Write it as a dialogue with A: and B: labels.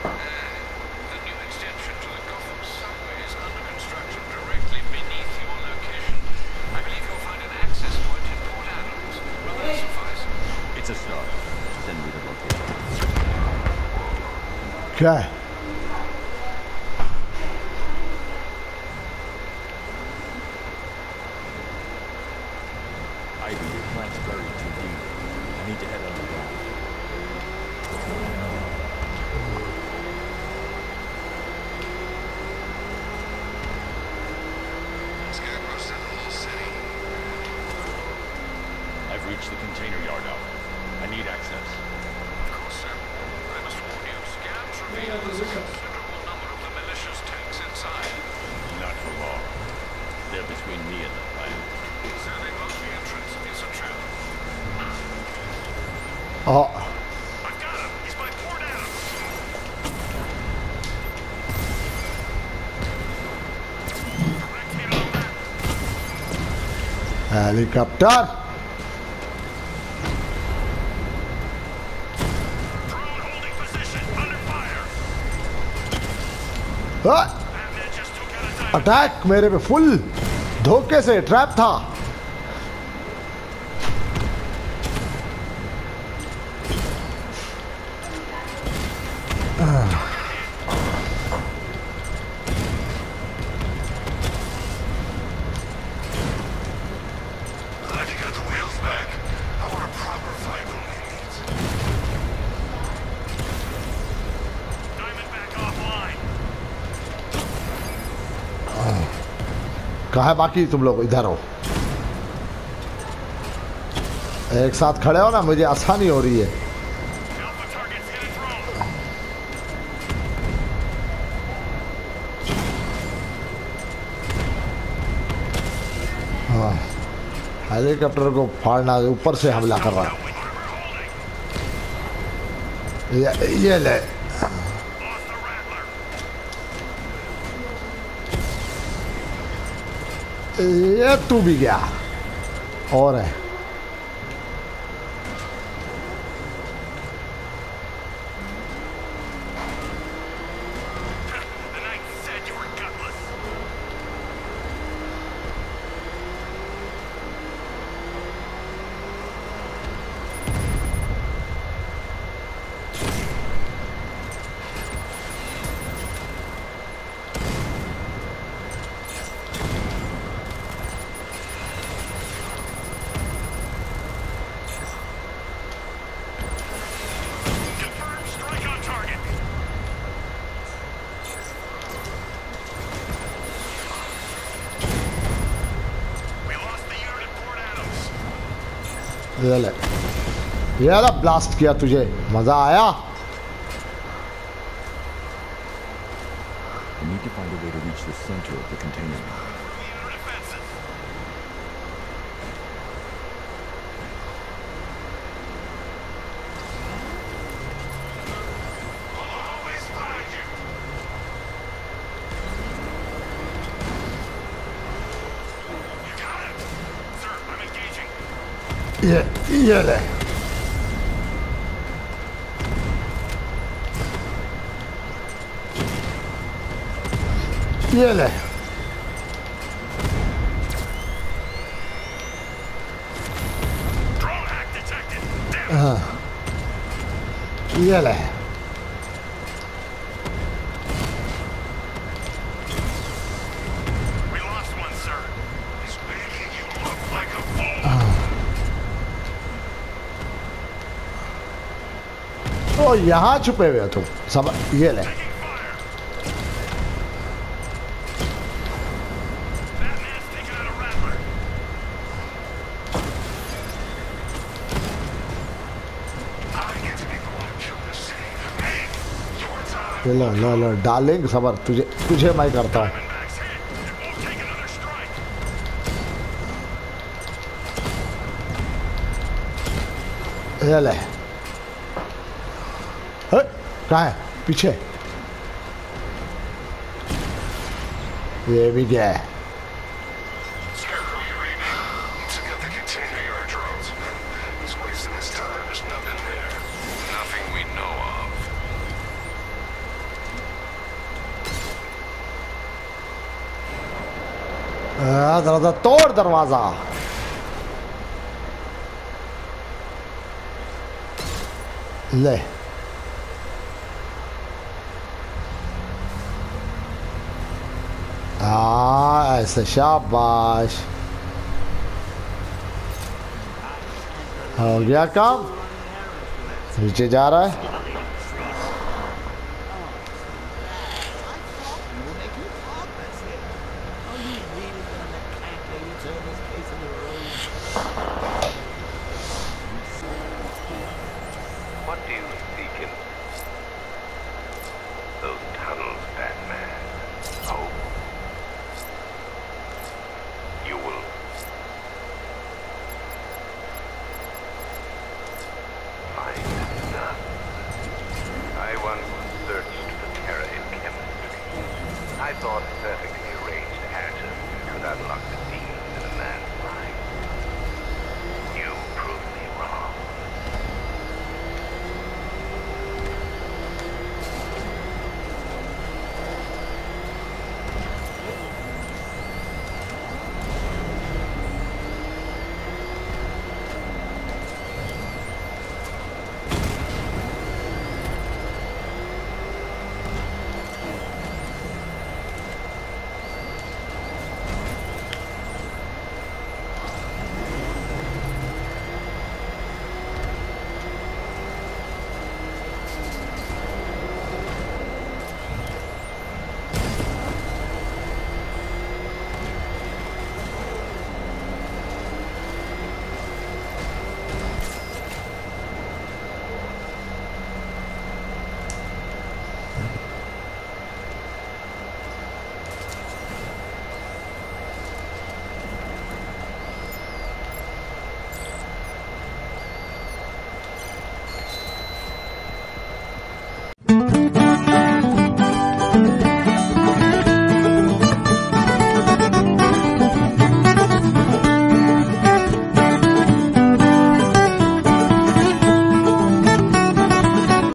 A: The new extension to the Gotham subway is under construction directly beneath your location. I believe you'll find an access point in Port Adams. Will that suffice?
B: It's a start. Send me the location.
C: क्या है?
B: Ivy, your plant's buried too deep. I need to head underground.
A: Scarecrow said the whole city.
B: I've reached the container yard out. I need access.
A: Of course, sir. I must warn you, scans reveal there's a considerable number of the militia's tanks inside.
B: Not for long. They're between me and the plant.
A: So they block the entrance. It's a trap.
C: Oh,
A: I've got him. He's by Port Adams. Correct hit on that.
C: Helicopter.
A: Drone holding position. Under fire. Batman just took out a diamond.
C: Attack मेरे पे full धोखे से trap था.
A: Glad you got the wheels back. I want a proper fight when we meet. Diamond back offline.
C: कहाँ है बाकी तुम लोग? इधर हो. एक साथ खड़े हो ना, मुझे आसानी हो रही है.
A: Alpha targets hit a drone.
C: हाँ, हेलीकॉप्टर को फाड़ना, ऊपर से हमला कर रहा है. ये ले.
A: Lost the Rattler.
C: ये तू भी गया. और है.
A: The knight said you were gutless. Confirmed strike on target. We lost the unit at Port Adams.
C: ये ले. ये वाला ब्लास्ट किया तुझे. मजा आया?
B: I need to find a way to reach the center of the container.
A: Unit defenses. I'll always find you. You got it. Sir, I'm engaging.
C: ये ले. ये ले.
A: Drone hack detected. Damn it.
C: ये ले.
A: We lost one, sir. He's making you look like a fool.
C: ओ यहाँ छुपे हुए हो तुम सब. ये ले.
A: Taking fire. Batman's taking out a Rattler. I get to be the one who killed this city. Hey, your time.
C: लो लो लो डार्लिंग सबर. तुझे तुझे मैं करता हूँ.
A: Diamondback's hit. It won't take another strike.
C: ये ले. कहाँ है? पीछे. ये भी गया है.
A: Scarecrow, you read me? Took out the container yard drones. He's wasting his time. There's nothing there. Nothing we know of.
C: दरवाजा तोड़ दरवाजा। ले ऐसे शाबाश हो गया काम। नीचे जा रहा है।
D: What do you seek in those tunnels, Batman? Oh. You will find none. I once searched for terror in chemistry. I thought perfectly arranged atoms could unlock the